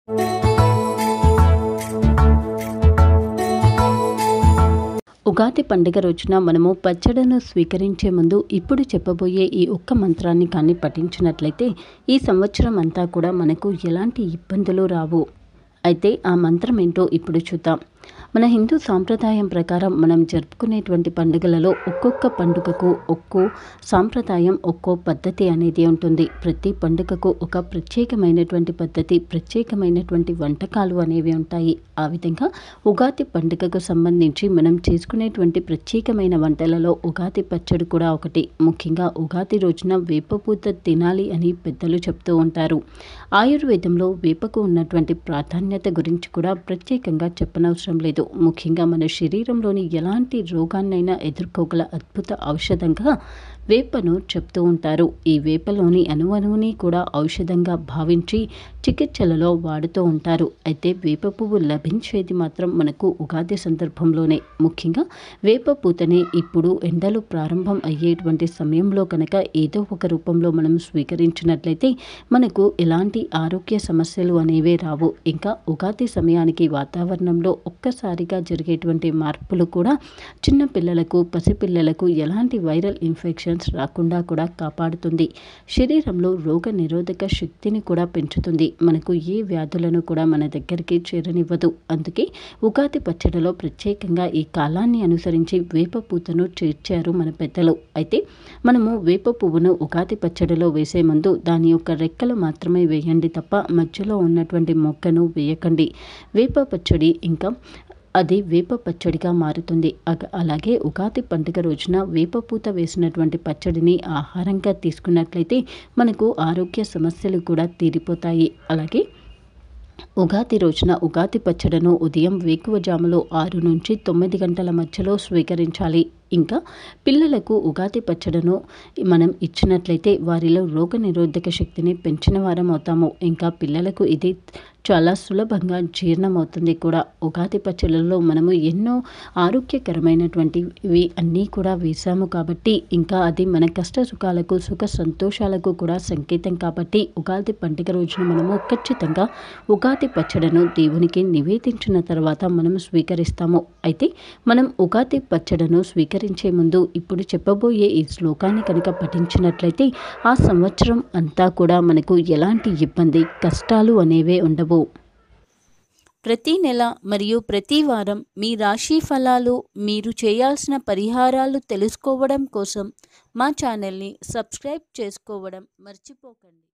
ఉగాది పండుగ రోజున మనము పచ్చడను స్వీకరించే ముందు ఇప్పుడు చెప్పబోయే ఈ ఒక్క మంత్రాన్ని కానీ పఠించినట్లయితే ఈ సంవత్సరం అంతా కూడా మనకు ఎలాంటి ఇబ్బందులు రావు. అయితే ఆ మంత్రం ఏంటో ఇప్పుడు చూద్దాం. మన హిందూ సాంప్రదాయం ప్రకారం మనం జరుపుకునేటువంటి పండుగలలో ఒక్కొక్క పండుగకు ఒక్కో సాంప్రదాయం, ఒక్కో పద్ధతి అనేది ఉంటుంది. ప్రతి పండుగకు ఒక ప్రత్యేకమైనటువంటి పద్ధతి, ప్రత్యేకమైనటువంటి వంటకాలు అనేవి ఉంటాయి. ఆ విధంగా ఉగాది పండుగకు సంబంధించి మనం చేసుకునేటువంటి ప్రత్యేకమైన వంటలలో ఉగాది పచ్చడి కూడా ఒకటి. ముఖ్యంగా ఉగాది రోజున వేపపూత తినాలి అని పెద్దలు చెప్తూ ఉంటారు. ఆయుర్వేదంలో వేపకు ఉన్నటువంటి ప్రాధాన్యత గురించి కూడా ప్రత్యేకంగా చెప్పనవసరం లేదు. ముఖ్యంగా మన శరీరంలోని ఎలాంటి రోగాన్నైనా ఎదుర్కోగల అద్భుత ఔషధంగా వేపను చెప్తూ ఉంటారు. ఈ వేపలోని అణువుని కూడా ఔషధంగా భావించి చికిత్సలలో వాడుతూ ఉంటారు. అయితే వేప పువ్వు లభించేది మాత్రం మనకు ఉగాది సందర్భంలోనే. ముఖ్యంగా వేప పూతని ఇప్పుడు ఎండలు ప్రారంభం అయ్యేటువంటి సమయంలో కనుక ఏదో ఒక రూపంలో మనం స్వీకరించినట్లయితే మనకు ఎలాంటి ఆరోగ్య సమస్యలు అనేవే రావు. ఇంకా ఉగాది సమయానికి వాతావరణంలో ఒక్కసారిగా జరిగేటువంటి మార్పులు కూడా చిన్న పిల్లలకు, పసిపిల్లలకు ఎలాంటి వైరల్ ఇన్ఫెక్షన్స్ రాకుండా కూడా కాపాడుతుంది. శరీరంలో రోగ నిరోధక శక్తిని కూడా పెంచుతుంది. మనకు ఏ వ్యాధులను కూడా మన దగ్గరికి చేరనివ్వదు. అందుకే ఉగాది పచ్చడిలో ప్రత్యేకంగా ఈ కాలాన్ని అనుసరించి వేప పూతను చేర్చారు మన పెద్దలు. అయితే మనము వేప పువ్వును ఉగాది పచ్చడిలో వేసే ముందు దాని యొక్క రెక్కలు మాత్రమే వేయండి తప్ప మధ్యలో ఉన్నటువంటి మొక్కను వేయకండి. వేప పచ్చడి ఇంకా అది వేప పచ్చడిగా మారుతుంది. అలాగే ఉగాది పండుగ రోజున వేపపూత వేసినటువంటి పచ్చడిని ఆహారంగా తీసుకున్నట్లయితే మనకు ఆరోగ్య సమస్యలు కూడా తీరిపోతాయి. అలాగే ఉగాది రోజున ఉగాది పచ్చడను ఉదయం వేకువజాములో 6 నుంచి 9 గంటల మధ్యలో స్వీకరించాలి. ఇంకా పిల్లలకు ఉగాది పచ్చడను మనం ఇచ్చినట్లయితే వారిలో రోగ నిరోధక శక్తిని పెంచిన వారం అవుతాము. ఇంకా పిల్లలకు ఇది చాలా సులభంగా జీర్ణమవుతుంది కూడా. ఉగాది పచ్చళ్ళలో మనము ఎన్నో ఆరోగ్యకరమైనటువంటివి అన్నీ కూడా వేసాము కాబట్టి, ఇంకా అది మన కష్ట సుఖాలకు, సుఖ సంతోషాలకు కూడా సంకేతం కాబట్టి ఉగాది పండుగ రోజున మనము ఖచ్చితంగా ఉగాది పచ్చడను దేవునికి నివేదించిన తర్వాత మనం స్వీకరిస్తాము. అయితే మనం ఉగాది పచ్చడను స్వీకరించే ముందు ఇప్పుడు చెప్పబోయే ఈ శ్లోకాన్ని కనుక పఠించినట్లయితే ఆ సంవత్సరం అంతా కూడా మనకు ఎలాంటి ఇబ్బంది, కష్టాలు అనేవే ఉండవు. ప్రతి నెల మరియు ప్రతి వారం మీ రాశి ఫలాలు, మీరు చేయాల్సిన పరిహారాలు తెలుసుకోవడం కోసం మా ఛానల్ని సబ్స్క్రైబ్ చేసుకోవడం మర్చిపోకండి.